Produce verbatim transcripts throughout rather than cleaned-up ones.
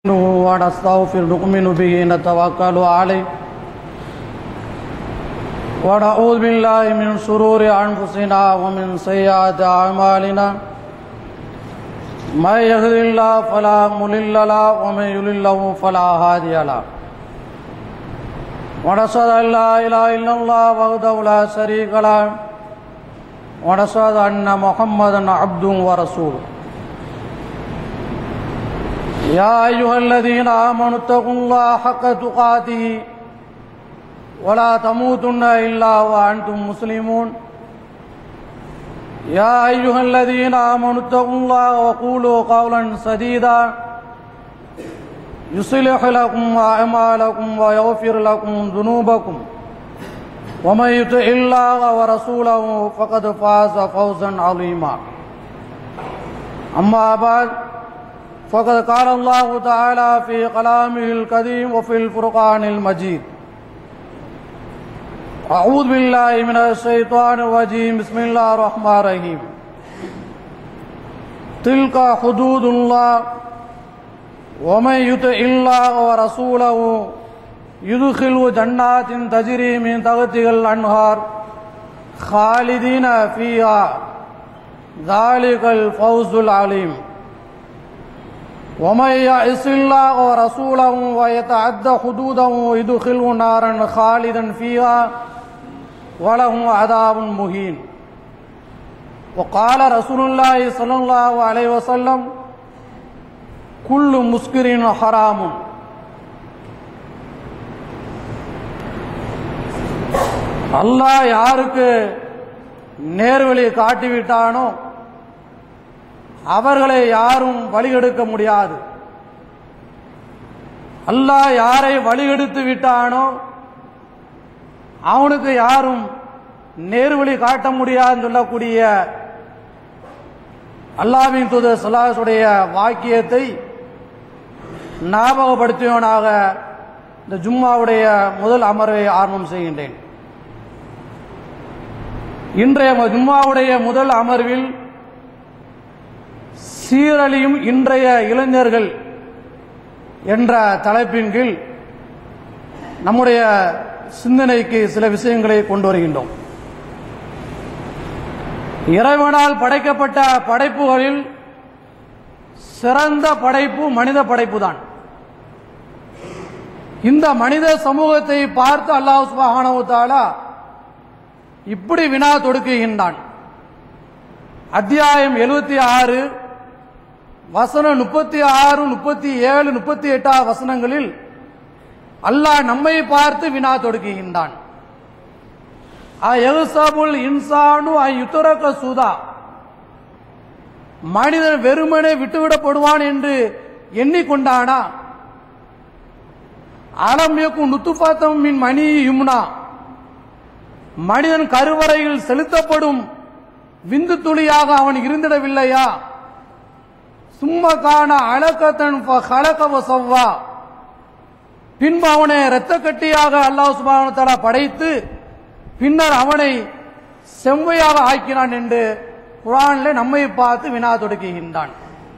ونستغفر نؤمن به نتوكل عليه ونعوذ بالله من شرور أنفسنا ومن سيئات أعمالنا من يهد الله فلا مضل له ومن يضلل له فلا هادي له ونشهد أن لا إله إلا الله وحده لا شريك له ونشهد أن محمدا عبده ورسوله يا أيها الذين آمنوا اتقوا الله حق تقاته ولا تموتن إلا وأنتم مسلمون يا أيها الذين آمنوا اتقوا الله وقولوا قولا سديدا يصلح لكم أعمالكم ويغفر لكم ذنوبكم ومن يطع الله ورسوله فقد فاز فوزا عظيما أما بعد فقد قال الله تعالى في كلامه القديم وفي الفرقان المجيد أعوذ بالله من الشيطان الرجيم بسم الله الرحمن الرحيم تلك حدود الله ومن يطع الله ورسوله يدخله جنات تجري من تحتها الأنهار خالدين فيها ذلك الفوز العظيم ومن يعص الله ورسوله ويتعدى حدوده يدخله نارا خالدا فيها وله عذاب مهين وقال رسول الله صلى الله عليه وسلم كل مسكر حرام. அல்லாஹ் யாருக்கு நேர்வழி காட்டிவிட்டானோ அவர்களை யாரும் வழிகெடுக்க முடியாது. அல்லாஹ் யாரை வழிகெடுத்து விட்டானோ அவனுக்கு யாரும் நேர்வழி காட்ட முடியாதுன்னு சொல்லக்கூடிய அல்லாஹ்வின் தூதர் ஸல்லல்லாஹு அலைஹி வஸல்லம் உடைய வாக்கியத்தை ஞாபகப்படுத்தியவனாக இந்த ஜும்மாவுடைய முதல் அமர்வை ஆரம்பம் செய்கின்றேன். இன்றைய ஜும்மாவுடைய முதல் அமர்வில் சீரழியும் இன்றைய இளைஞர்கள் என்ற தலைப்பின் கீழ் நம்முடைய சிந்தனைக்கு சில விஷயங்களை கொண்டு வருகின்றோம். இறைவனால் படைக்கப்பட்ட படைப்புகளில் சிறந்த படைப்பு மனித படைப்பு தான். இந்த மனித சமூகத்தை பார்த்து அல்லாஹ் சுப்ஹானஹு வ தஆலா இப்படி வினா தொடுக்குகின்றான். அத்தியாயம் எழுபத்தி ஆறு வசனம் முப்பத்தி ஆறு முப்பத்தி ஏழு முப்பத்தி எட்டாவது வசனங்களில் அல்லாஹ் நம்மை பார்த்து வினா தொடுக்குகின்றான். இன்சானு யுத்தரக சுதா, மனிதன் வெறுமனே விட்டுவிடப்படுவான் என்று எண்ணிக்கொண்டானா? அலம் யகுன் நுத்ஃபத்தம் மின் மனி யும்னா, மனிதன் கருவறையில் செலுத்தப்படும் விந்து துளியாக அவன் இருந்திடவில்லையா? சும்மகான அலகத்தன் ஃபலக வஸவ்வா, பின்பு அவனை இரத்த கட்டியாக அல்லாஹ் சுப்ஹானஹு வ தஆலா படைத்து பின்னர் அவனை செம்மையாக ஆக்கினான் என்று குர்ஆனிலே நம்மை பார்த்து வினா தொடுக்குகின்றான்.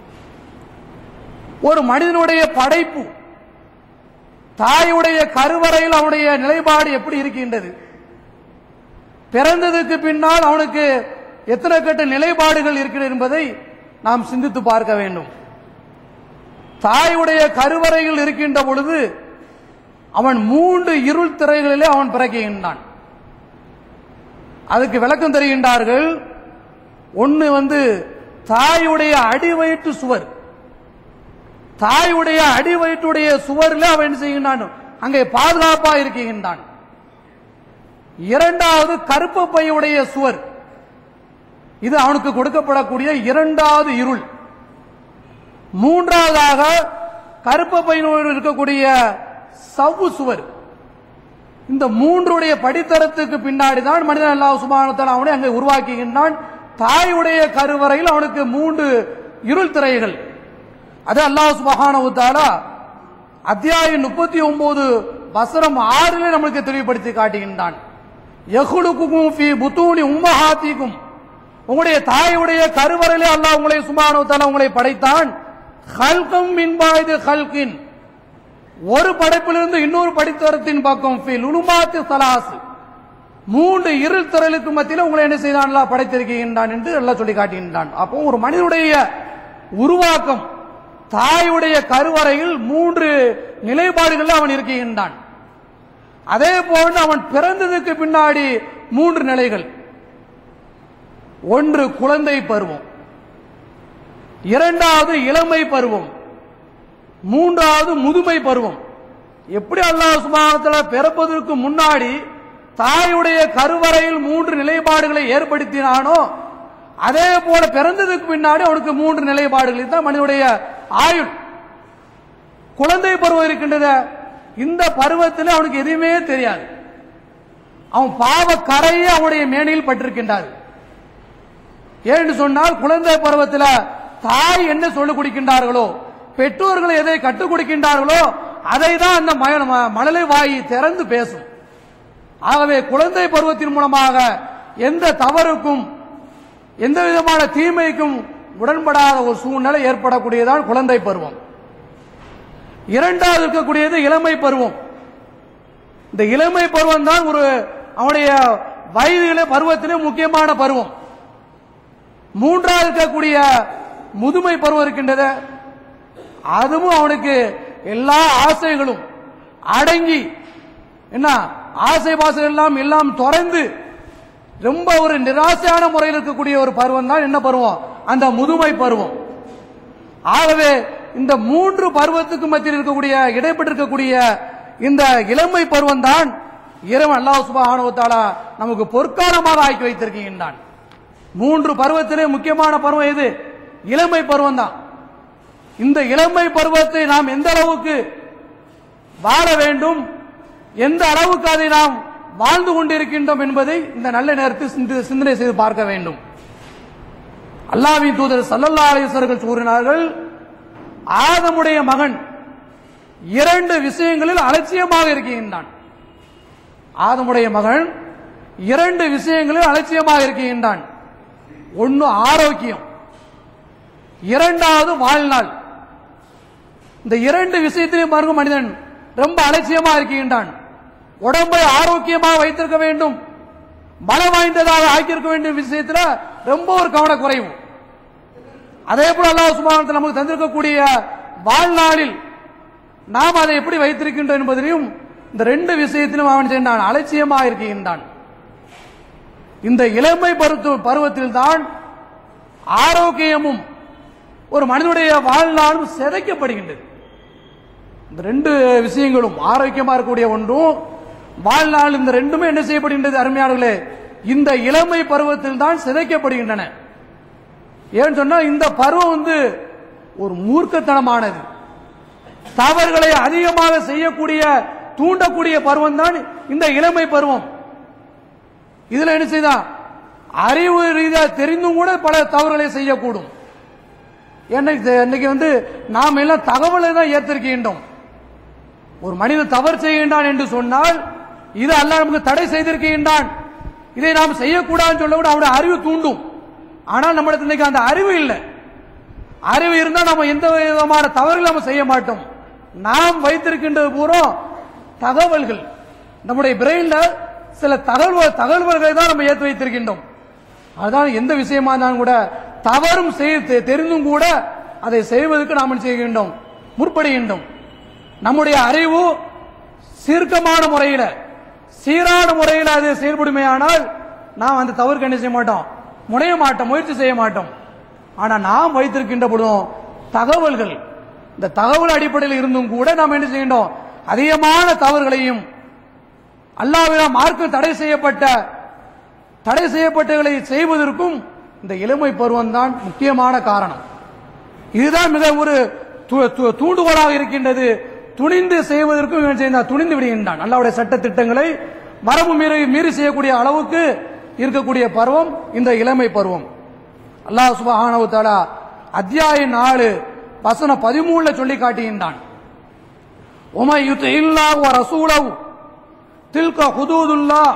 ஒரு மனிதனுடைய படைப்பு, தாயுடைய கருவறையில் அவனுடைய நிலைப்பாடு எப்படி இருக்கின்றது? பிறந்ததுக்கு பின்னால் அவனுக்கு எத்தனை கட்ட நிலைப்பாடுகள் இருக்கிறது என்பதை நாம் சிந்தித்து பார்க்க வேண்டும். தாயுடைய கருவறையில் இருக்கின்ற பொழுது அவன் மூன்று இருள் திரைகளிலே அவன் பிறக்குகின்றான். அதுக்கு விளக்கம் தருகின்றார்கள். ஒன்னு வந்து தாயுடைய அடி வயிற்று சுவர், தாயுடைய அடி வயிற்றுடைய சுவரில் அவன் என்ன செய்கின்றான்? அங்கே பாதுகாப்பா இருக்கின்றான். இரண்டாவது கருப்பு பையுடைய சுவர், இது அவனுக்கு கொடுக்கப்படக்கூடிய இரண்டாவது இருள். மூன்றாவதாக கருப்பு பையனோடு இருக்கக்கூடிய சவ்வு சுவர். இந்த மூன்றுடைய படித்தரத்துக்கு பின்னாடி தான் மனிதன் அல்லாஹ் சுப்ஹானஹு வ தஆலா அவனை அங்கே உருவாக்குகின்றான். தாயுடைய கருவறையில் அவனுக்கு மூன்று இருள் திரைகள். அது அல்லாஹ் சுப்ஹானஹு வ தஆலா அத்தியாயம் முப்பத்தி ஒன்பது வசனம் ஆறிலே நம்மளுக்கு தெளிவுபடுத்தி காட்டுகின்றான். யஹ்லுகுகும் ஃபீ புத்தூனி உம்மஹாத்திக்கும், உங்களுடைய தாயுடைய கருவறையிலே அல்லாஹ் உங்களை சுப்ஹானஹு வ தஆலா உங்களை படைத்தான். ஹல்கம் மின்பாய்து ஹல்கின், ஒரு படைப்பிலிருந்து இன்னொரு படித்தரத்தின் பக்கம் லுலுமாத்து சலாஸ், மூன்று இருள் திரளுக்கு மத்தியில் உங்களை என்ன செய்தான் அல்லாஹ் படைத்திருக்கின்றான் என்று எல்லாம் சொல்லி காட்டுகின்றான். அப்போ ஒரு மனிதனுடைய உருவாக்கம், தாயுடைய கருவறையில் மூன்று நிலைப்பாடுகள் அவன் இருக்கின்றான். அதே போன்று அவன் பிறந்ததுக்கு பின்னாடி மூன்று நிலைகள். ஒன்று குழந்தை பருவம், இரண்டாவது இளமை பருவம், மூன்றாவது முதுமை பருவம். எப்படி அல்லாஹ் சுப்ஹானஹு வ தஆலா பிறப்பதற்கு முன்னாடி தாயுடைய கருவறையில் மூன்று நிலைப்பாடுகளை ஏற்படுத்தினானோ அதே போல பிறந்ததுக்கு பின்னாடி அவனுக்கு மூன்று நிலைப்பாடுகள் தான் மனிதனுடைய ஆயுள். குழந்தை பருவம் இருக்கின்றது, இந்த பருவத்தில் அவனுக்கு எதுவுமே தெரியாது. அவன் பாவ கரையே அவனுடைய மேனியில் பட்டிருக்கின்றார். ஏன்னு சொன்னால் குழந்தை பருவத்தில் தாய் என்ன சொல்லிக் கொடுக்கின்றார்களோ, பெற்றோர்கள் எதை கற்றுக் கொடுக்கின்றார்களோ அதை தான் அந்த மழலை வாய் திறந்து பேசும். ஆகவே குழந்தை பருவத்தின் மூலமாக எந்த தவறுக்கும் எந்த விதமான தீமைக்கும் உடன்படாத ஒரு சூழ்நிலை ஏற்படக்கூடியதான் குழந்தை பருவம். இரண்டாவது இருக்கக்கூடியது இளமை பருவம். இந்த இளமை பருவம் தான் ஒரு அவனுடைய வயதிலே பருவத்திலே முக்கியமான பருவம். மூன்றாவது இருக்கக்கூடிய முதுமை பருவம் இருக்கின்றது, அதுவும் அவனுக்கு எல்லா ஆசைகளும் அடங்கி என்ன ஆசை பாசைகள் எல்லாம் எல்லாம் தொடர்ந்து ரொம்ப ஒரு நிராசையான முறையில் இருக்கக்கூடிய ஒரு பருவம் தான் என்ன பருவம், அந்த முதுமை பருவம். ஆகவே இந்த மூன்று பருவத்துக்கு மத்தியில் இருக்கக்கூடிய இடைப்பட்டிருக்கக்கூடிய இந்த இளமை பருவம் தான் இறைவன் அல்லாஹ் சுப்ஹானஹு வ தஆலா நமக்கு பொற்காலமாக ஆக்கி வைத்திருக்கின்றான். மூன்று பருவத்திலே முக்கியமான பருவம் எது? இளமை பருவம் தான். இந்த இளமை பருவத்தை நாம் எந்த அளவுக்கு வாழ வேண்டும், எந்த அளவுக்கு அதை நாம் வாழ்ந்து கொண்டிருக்கின்றோம் என்பதை இந்த நல்ல நேரத்தில் சிந்தனை செய்து பார்க்க வேண்டும். அல்லாஹ்வின் தூதர் ஸல்லல்லாஹு அலைஹி வஸல்லம் கூறினார்கள், ஆதமுடைய மகன் இரண்டு விஷயங்களில் அலட்சியமாக இருக்கின்றான். ஆதமுடைய மகன் இரண்டு விஷயங்களில் அலட்சியமாக இருக்கின்றான். ஒன்னு ஆரோக்கியம், இரண்டாவது வாழ்நாள். இந்த இரண்டு விஷயத்திலையும் பாருங்க மனிதன் ரொம்ப அலட்சியமா இருக்கின்றான். உடம்பை ஆரோக்கியமாக வைத்திருக்க வேண்டும், பலம் வாய்ந்ததாக ஆக்கியிருக்க வேண்டும் விஷயத்துல ரொம்ப ஒரு கவனக்குறைவு. அதே போல அல்லாஹ் சுப்ஹானஹு வ தஆலா நமக்கு தந்திருக்கக்கூடிய வாழ்நாளில் நாம் அதை எப்படி வைத்திருக்கின்றோம் என்பதிலும் இந்த ரெண்டு விஷயத்திலும் அவன் செய்தான் அலட்சியமாக இருக்கின்றான். இந்த இளமை பருவத்தில் தான் ஆரோக்கியமும் ஒரு மனிதனுடைய வாழ்நாளும் சிதைக்கப்படுகின்றது. இந்த ரெண்டு விஷயங்களும் ஆரோக்கியமா இருக்கக்கூடிய ஒன்றும் வாழ்நாள், இந்த ரெண்டுமே என்ன செய்யப்படுகின்றது அருமையானவர்களே, இந்த இளமை பருவத்தில் தான் சிதைக்கப்படுகின்றன. ஏன்னு சொன்னா இந்த பருவம் வந்து ஒரு மூர்க்கத்தனமானது, தவறுகளை அதிகமாக செய்யக்கூடிய தூண்டக்கூடிய பருவம் தான் இந்த இளமை பருவம். இதுல என்ன செய்தான் அறிவு ரீதியாக தெரிந்தும் கூட பல தவறுகளை செய்யக்கூடும். இன்னைக்கு வந்து நாம் எல்லாம் தகவலை தான் ஏற்றிருக்கின்றோம். ஒரு மனிதன் தவறு செய்கின்றான் என்று சொன்னால் இது அல்லாஹ் நமக்கு தடை செய்திருக்கின்றான், இதை நாம் செய்யக்கூடாதுன்னு சொல்ல கூட அவருடைய அறிவு தூண்டும். ஆனால் நம்மளுக்கு இன்னைக்கு அந்த அறிவு இல்லை. அறிவு இருந்தால் நம்ம எந்த விதமான தவறுகள் நம்ம செய்ய மாட்டோம். நாம் வைத்திருக்கின்றது பூரா தகவல்கள், நம்முடைய பிரெயின்ல சில தகவல் தகவல்களை தான் நம்ம ஏற்றி வைத்திருக்கின்றோம். அதுதான் எந்த விஷயமா இருந்தாலும் கூட தவறும் செய்ய தெரிந்தும் கூட அதை செய்வதற்கு நாம் செய்கின்றோம், முற்படுகின்றோம். நம்முடைய அறிவு சீர்க்கமான முறையில் சீரான முறையில் அது செயல்படுமையானால் நாம் அந்த தவறுக்கு என்ன செய்ய மாட்டோம், முனைய மாட்டோம், முயற்சி செய்ய மாட்டோம். ஆனா நாம் வைத்திருக்கின்ற பொழுதும் தகவல்கள், இந்த தகவல் அடிப்படையில் இருந்தும் கூட நாம் என்ன செய்கின்றோம், அதிகமான தவறுகளையும் அல்லாஹ்வினால் மார்க்கம் தடை செய்யப்பட்ட தடை செய்யப்பட்டவர்களை செய்வதற்கும் இந்த இளமை பருவம் தான் முக்கியமான காரணம். இதுதான் மிக ஒரு தூண்டுகோலாக இருக்கின்றது. துணிந்து செய்வதற்கும் துணிந்து விடுகின்றான். அல்லாஹ்வுடைய சட்ட திட்டங்களை மரபு மீறி மீறி செய்யக்கூடிய அளவுக்கு இருக்கக்கூடிய பருவம் இந்த இளமை பருவம். அல்லாஹ் சுப்ஹானஹு வ தஆலா அத்தியாயம் நாலு வசனம் பதிமூணுல சொல்லி காட்டுகின்றான், உமை யுத்தில்லாஹு வ ரசூலஹு தில்க ஹுதூதுல்லாஹ்,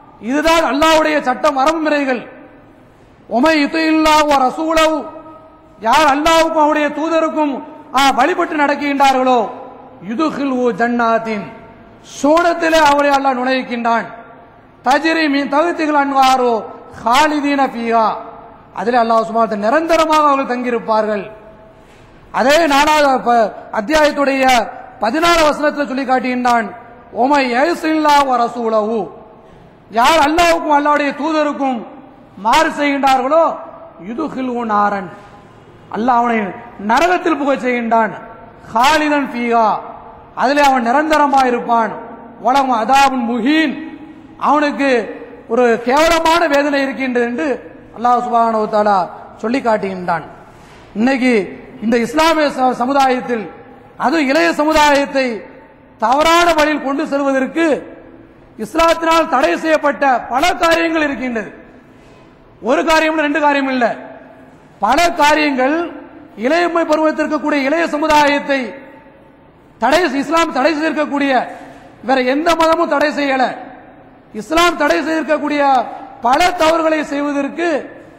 இதுதான் அல்லாஹ்வுடைய சட்டம் வரம்புமுறைகள். உமை யுத்தில்லாஹு வ ரசூலஹு, யார் அல்லாஹ்வுக்கும் அவருடைய தூதருக்கும் வழிபட்டு நடக்கின்றார்களோ யுதுகில் ஜன்னாத்தின் சோனத்திலே அவரை அல்லாஹ் நுழைக்கின்றான். தஜ்ரி மின் தஹ்திஹில் அன்ஹாரு ஹாலிதீன ஃபீஹா அதிலே அல்லாஹ் சுப்ஹானஹு வ தஆலா நிரந்தரமாக அவர்கள் தங்கியிருப்பார்கள். அதே நாலாவது அத்தியாயத்துடைய பதினாறாவது வசனத்தில் சொல்லி காட்டுகின்றான், ஓமை யஸில்லாஹு வ ரசூலஹு யார் அல்லாஹ்வுக்கும் அல்லாஹ்வுடைய தூதருக்கும் மாறு செய்கின்றார்களோ யுதுகில் நாரன் அல்லாஹ் அவனை நரகத்தில் புகச் செய்கின்றான். ஹாலிதன் ஃபீஹா அதிலே அவன் நிரந்தரமாக இருப்பான். வலம் அதாபுன் முஹீன் அவனுக்கு ஒரு கேவலமான வேதனை இருக்கின்றது என்று அல்லாஹ் சுப்ஹானஹு வ தஆலா சொல்லி காட்டுகின்றான். இன்னைக்கு இந்த இஸ்லாமிய சமுதாயத்தில் அது இளைய சமுதாயத்தை தவறான வழியில் கொண்டு செல்வதற்கு இஸ்லாத்தினால் தடை செய்யப்பட்ட பல காரியங்கள் இருக்கின்றது. ஒரு காரியம் ரெண்டு காரியம் இல்லை, பல காரியங்கள் இளையமை பருவத்திற்கு கூடிய இளைய சமுதாயத்தை தடை இஸ்லாம் தடை செய்திருக்கக்கூடிய வேற எந்த மதமும் தடை செய்யல. இஸ்லாம் தடை செய்திருக்கக்கூடிய பல தவறுகளை செய்வதற்கு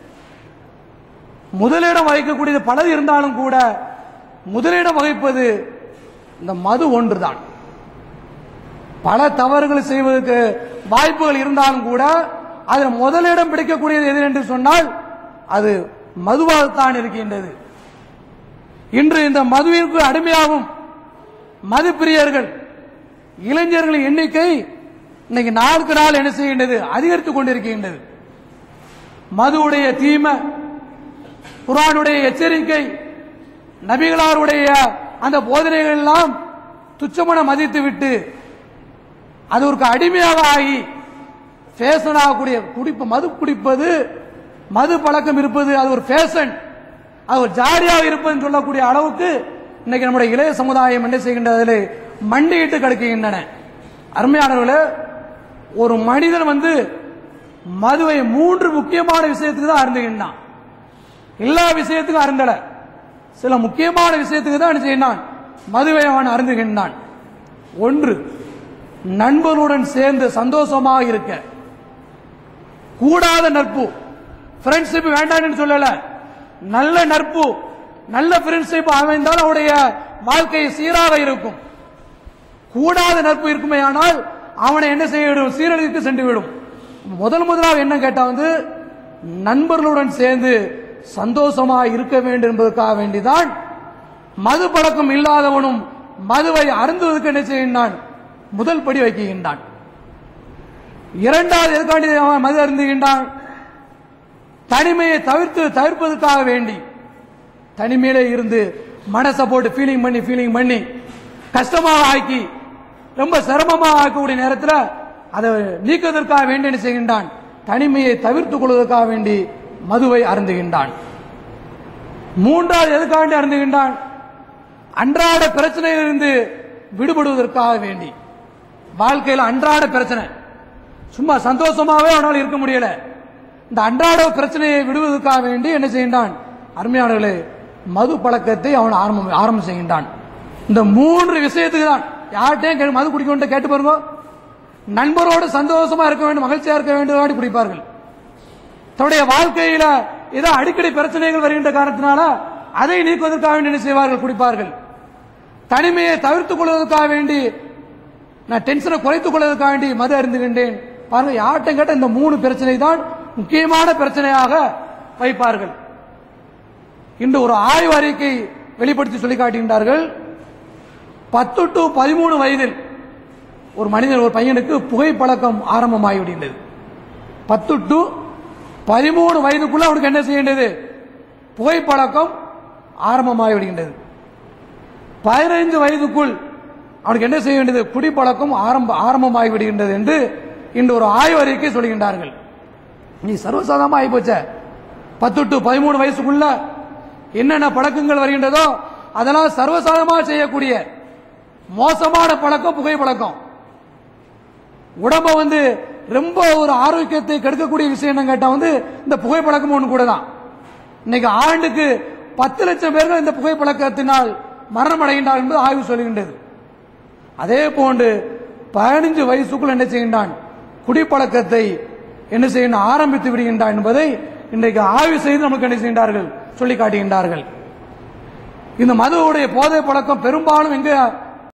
முதலிடம் வகிக்கக்கூடியது பலது இருந்தாலும் கூட முதலிடம் வகிப்பது இந்த மது ஒன்றுதான். பல தவறுகள் செய்வதற்கு வாய்ப்புகள் இருந்தாலும் கூட அதில் முதலிடம் பிடிக்கக்கூடியது எது என்று சொன்னால் அது மதுவாகத்தான் இருக்கின்றது. இன்று இந்த மதுவிற்கு அடிமையாகும் மது பிரியர்கள் இளைஞர்களின் எண்ணிக்கை இன்னைக்கு நாளுக்கு நாள் என்ன செய்கின்றது, அதிகரித்துக் கொண்டிருக்கின்றது. மதுவுடைய தீமை, குர்ஆனுடைய எச்சரிக்கை, நபிகளாருடைய அந்த போதனைகள் எல்லாம் துச்சமென மதித்து விட்டு அது ஒரு அடிமையாக ஆகி ஃபேஷன் ஆகக்கூடிய குடிப்பு மது குடிப்பது, மது பழக்கம் இருப்பது அது ஒரு ஃபேஷன், அது ஒரு ஜாலியாக இருப்பதுன்னு சொல்லக்கூடிய அளவுக்கு இன்னைக்கு நம்முடைய இளைய சமுதாயம் என்ன செய்கின்றது, மண்டியிட்டு கடுக்குகின்றன. அருமையானவர்களே, ஒரு மனிதன் வந்து மதுவை மூன்று முக்கியமான விஷயத்துக்கு தான் அருந்துகின்றான். எல்லா விஷயத்துக்கும் அருந்தல, சில முக்கியமான விஷயத்துக்கு தான் என்ன செய்யறான், மதுவை அவன் அருந்துகின்றான். ஒன்று, நண்பர்களுடன் சேர்ந்து சந்தோஷமாக இருக்க. கூடாத நட்பு, ஃப்ரெண்ட்ஷிப் வேண்டாம்னு சொல்லல, நல்ல நட்பு நல்ல ஃப்ரெண்ட்ஷிப் அமைந்தால் அவருடைய வாழ்க்கை சீராக இருக்கும். கூடாத நட்பு இருக்குமே ஆனால் அவனை என்ன செய்யவிடும், சீரழித்து சென்று விடும். முதல் முதலாக என்ன கேட்டா வந்து நண்பர்களுடன் சேர்ந்து சந்தோஷமாக இருக்க வேண்டும் என்பதற்காக வேண்டிதான் மது பழக்கம் இல்லாதவனும் மதுவை அருந்துவதற்கு என்ன செய்கின்றான், முதல் படி வைக்கின்றான். இரண்டாவது எதுக்காண்டி அவன் மது அருந்துகின்றான், தனிமையை தவிர்த்து தவிர்ப்பதற்காக வேண்டி. தனிமையிலே இருந்து மனசை போட்டு ஃபீலிங் பண்ணி ஃபீலிங் பண்ணி கஷ்டமாக ஆக்கி ரொம்ப சிரமமாக ஆக்கக்கூடிய நேரத்தில் அதை நீக்குவதற்காக வேண்டி என்ன செய்கின்றான், தனிமையை தவிர்த்துக் கொள்வதற்காக வேண்டி மதுவை அருந்துகின்றான். மூன்றாவது எதுக்காண்டி அருந்துகின்றான், அன்றாட பிரச்சனையிலிருந்து விடுபடுவதற்காக வேண்டி. வாழ்க்கையில் அன்றாட பிரச்சனை, சும்மா சந்தோஷமாவே அவனால் இருக்க முடியல, இந்த அன்றாட பிரச்சனையை விடுவதற்காக வேண்டி என்ன செய்கின்றான், அருமையானவர்களே மது பழக்கத்தை அவன் ஆரம்பம் ஆரம்பம் செய்கின்றான். இந்த மூன்று விஷயத்துக்கு தான். யார்கிட்டையும் மது குடிக்க கேட்டு பாருங்க, நண்பரோடு சந்தோஷமா இருக்க வேண்டும், மகிழ்ச்சியா இருக்க வேண்டும் குடிப்பார்கள். தன்னுடைய வாழ்க்கையில ஏதோ அடிக்கடி பிரச்சனைகள் வருகின்ற காரணத்தினால அதை நீக்குவதற்காக வேண்டி என்ன செய்வார்கள், குடிப்பார்கள். தனிமையை தவிர்த்துக் கொள்வதற்காக வேண்டி, நான் டென்ஷனை குறைத்துக் கொள்வதற்காக வேண்டி மது அருந்துகின்றேன். பாருங்க, யார்கிட்ட கேட்ட இந்த மூணு பிரச்சனை தான் முக்கியமான பிரச்சனையாக வைப்பார்கள். இன்று ஒரு ஆய்வு அறிக்கை வெளிப்படுத்தி சொல்லி காட்டுகின்றார்கள். பத்து டு பதிமூணு வயதில் ஒரு மனிதன், ஒரு பையனுக்கு புகைப்பழக்கம் ஆரம்பமாகிவிடுகின்றது. பத்து டு பதிமூணு வயதுக்குள்ள அவனுக்கு என்ன செய்கின்றது, புகைப்பழக்கம் ஆரம்பமாகிவிடுகின்றது. பதினைந்து வயதுக்குள் அவனுக்கு என்ன செய்ய வேண்டியது, குடிப்பழக்கம் ஆரம்ப ஆரம்பமாகிவிடுகின்றது என்று இன்று ஒரு ஆய்வு அறிக்கை சொல்கின்றார்கள். நீ சர்வசாதாரணமா ஆகிப்போச்ச, பத்து டு பதிமூணு வயசுக்குள்ள என்னென்ன பழக்கங்கள் வருகின்றதோ அதெல்லாம் சர்வசாதாரணமாக செய்யக்கூடிய மோசமான பழக்கம் புகைப்பழக்கம். உடம்ப வந்து ரொம்ப ஒரு ஆரோக்கியத்தை கெடுக்கக்கூடிய விஷயம் என்ன கேட்டா வந்து இந்த புகைப்பழக்கம் ஒன்று கூட தான். இன்னைக்கு ஆண்டுக்கு பத்து லட்சம் பேர்கள் இந்த புகைப்பழக்கத்தினால் மரணம் அடைகின்றார் என்பது ஆய்வு சொல்கின்றது. அதே போன்று பதினஞ்சு வயசுக்குள் என்ன செய்கின்றான், குடிப்பழக்கத்தை என்ன செய்ய ஆரம்பித்து விடுகின்றான் என்பதை இன்றைக்கு ஆய்வு செய்து நமக்கு என்ன செய்கின்றார்கள் சொல்லி காட்டுகின்றார்கள். இந்த மதுவுடைய போதை பழக்கம் பெரும்பாலும் எங்க